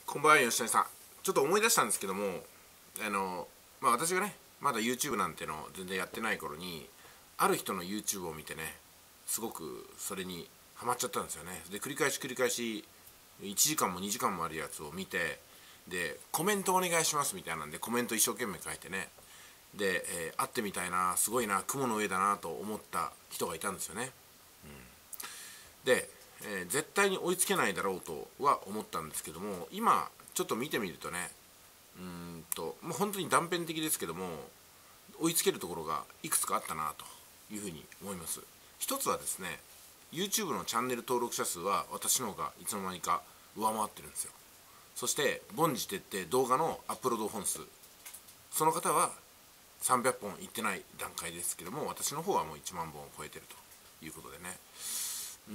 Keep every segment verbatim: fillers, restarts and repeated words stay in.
こんばんは、吉谷さん。ちょっと思い出したんですけども、あの、まあ私がね、まだ YouTube なんての全然やってない頃に、ある人の YouTube を見てね、すごくそれにハマっちゃったんですよね。で、繰り返し繰り返し、いちじかんもにじかんもあるやつを見て、で、コメントお願いしますみたいなんで、コメント一生懸命書いてね、で、えー会ってみたいな、すごいな、雲の上だなと思った人がいたんですよね。で、えー絶対に追いつけないだろうとは思ったんですけども、今ちょっと見てみるとね、うーんともう本当に断片的ですけども、追いつけるところがいくつかあったなというふうに思います。一つはですね、 YouTube のチャンネル登録者数は私の方がいつの間にか上回ってるんですよ。そして凡事徹底動画のアップロード本数、その方はさんびゃっぽんいってない段階ですけども、私の方はもういちまんぼんを超えてるということでね。うん、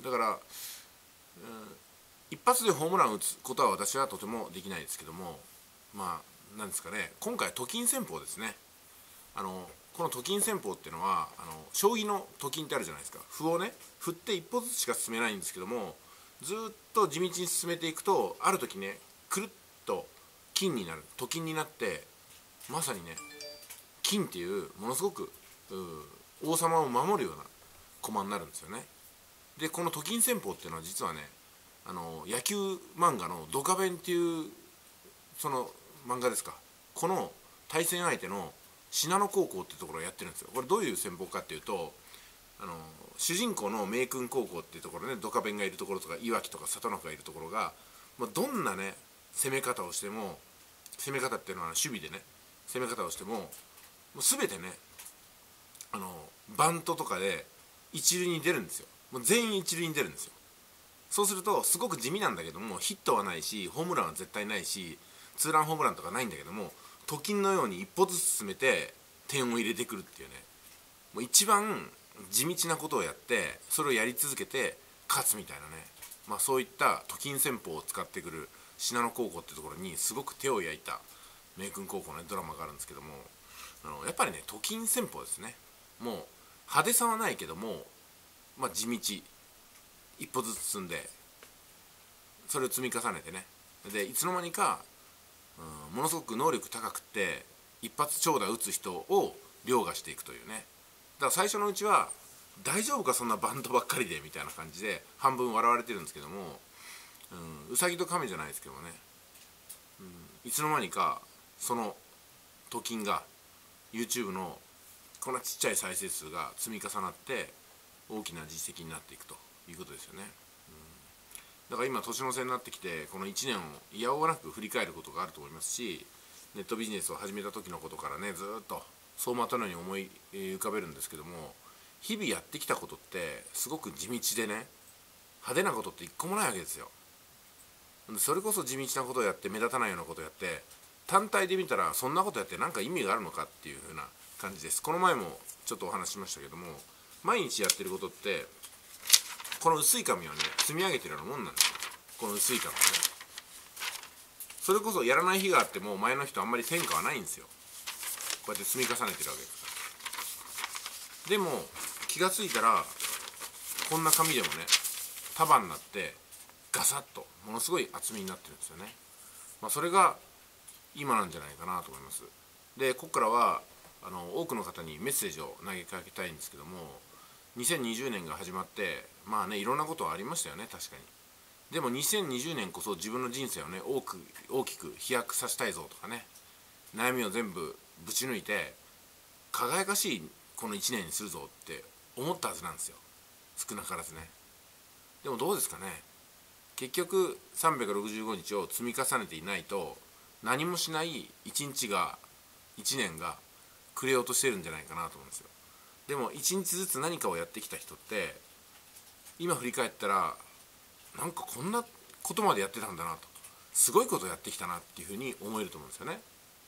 だから、うん、一発でホームラン打つことは私はとてもできないですけども、まあなんですかね、今回と金戦法ですね。あのこのと金戦法っていうのは、あの将棋のと金ってあるじゃないですか。歩をね振って一歩ずつしか進めないんですけども、ずっと地道に進めていくと、ある時ね、くるっと金になる、と金になって、まさにね、金っていうものすごく王様を守るような駒になるんですよね。でこのと金戦法っていうのは実はね、あの野球漫画のドカベンっていうその漫画ですか、この対戦相手の信濃高校っていうところをやってるんですよ。これどういう戦法かっていうと、あの主人公の明君高校っていうところね、ドカベンがいるところとかいわきとか里中がいるところが、まあ、どんなね攻め方をしても、攻め方っていうのは守備でね、攻め方をしても、もう全てね、あのバントとかで一塁に出るんですよ。もう全員一塁に出るんですよ。そうするとすごく地味なんだけども、ヒットはないしホームランは絶対ないし、ツーランホームランとかないんだけども、と金のように一歩ずつ進めて点を入れてくるっていうね、もう一番地道なことをやって、それをやり続けて勝つみたいなね、まあ、そういったと金戦法を使ってくる信濃高校っていうところにすごく手を焼いた明君高校の、ね、ドラマがあるんですけども、あのやっぱりねと金戦法ですね。もう派手さはないけども、まあ、地道、一歩ずつ進んでそれを積み重ねてね、でいつの間にか、うん、ものすごく能力高くって一発長打打つ人を凌駕していくというね。だから最初のうちは大丈夫かそんなバントばっかりでみたいな感じで半分笑われてるんですけども、うん、うさぎと亀じゃないですけどね、うん、いつの間にかそのと金が YouTube のこんなちっちゃい再生数が積み重なって大きな実績になっていくということですよね。だから今年の瀬になってきて、このいちねんをいやおうなく振り返ることがあると思いますし、ネットビジネスを始めた時のことからね、ずっと走馬灯のように思い浮かべるんですけども、日々やってきたことってすごく地道でね、派手なことって一個もないわけですよ。それこそ地道なことをやって、目立たないようなことをやって、単体で見たらそんなことやって何か意味があるのかっていう風な感じです。この前もちょっとお話ししましたけども、毎日やってることってこの薄い紙をね積み上げてるようなもんなんですよ。この薄い紙をね、それこそやらない日があっても前の日とあんまり変化はないんですよ。こうやって積み重ねてるわけですから。でも気がついたらこんな紙でもね束になってガサッとものすごい厚みになってるんですよね。まあ、それが今なんじゃないかなと思います。でここからはあの多くの方にメッセージを投げかけたいんですけども、にせんにじゅうねんが始まって、まあねいろんなことはありましたよね、確かに。でもにせんにじゅうねんこそ自分の人生をね大く大きく飛躍させたいぞとかね、悩みを全部ぶち抜いて輝かしいこのいちねんにするぞって思ったはずなんですよ、少なからずね。でもどうですかね、結局さんびゃくろくじゅうごにちを積み重ねていないと、何もしないいちにちがいちねんが暮れようとしてるんじゃないかなと思うんですよ。でもいちにちずつ何かをやってきた人って今振り返ったら、なんかこんなことまでやってたんだなと、すごいことやってきたなっていうふうに思えると思うんですよね。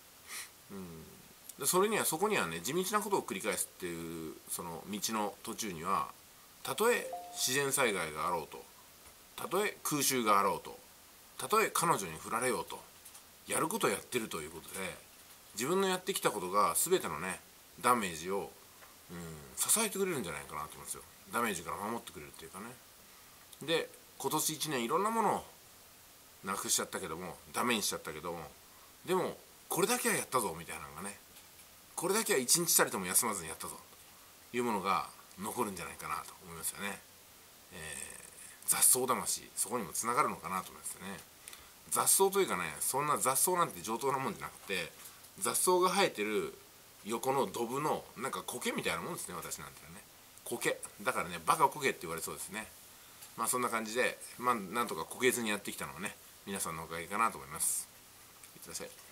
うん、それにはそこにはね地道なことを繰り返すっていうその道の途中には、たとえ自然災害があろうと、たとえ空襲があろうと、たとえ彼女に振られようと、やることをやってるということで、自分のやってきたことが全てのねダメージを、うん、支えてくれるんじゃないかなと思うんですよ。ダメージから守ってくれるっていうかね。で今年いちねんいろんなものをなくしちゃったけども、ダメにしちゃったけども、でもこれだけはやったぞみたいなのがね、これだけは一日たりとも休まずにやったぞというものが残るんじゃないかなと思いますよね。えー、雑草魂、そこにもつながるのかなと思いますよね。雑草というかね、そんな雑草なんて上等なもんじゃなくて、雑草が生えてる横のドブのなんか苔みたいなもんですね、私なんてね。苔だからね、バカ苔って言われそうですね。まあそんな感じで、まあなんとかこけずにやってきたのはね、皆さんのおかげかなと思います。いってらっしゃい。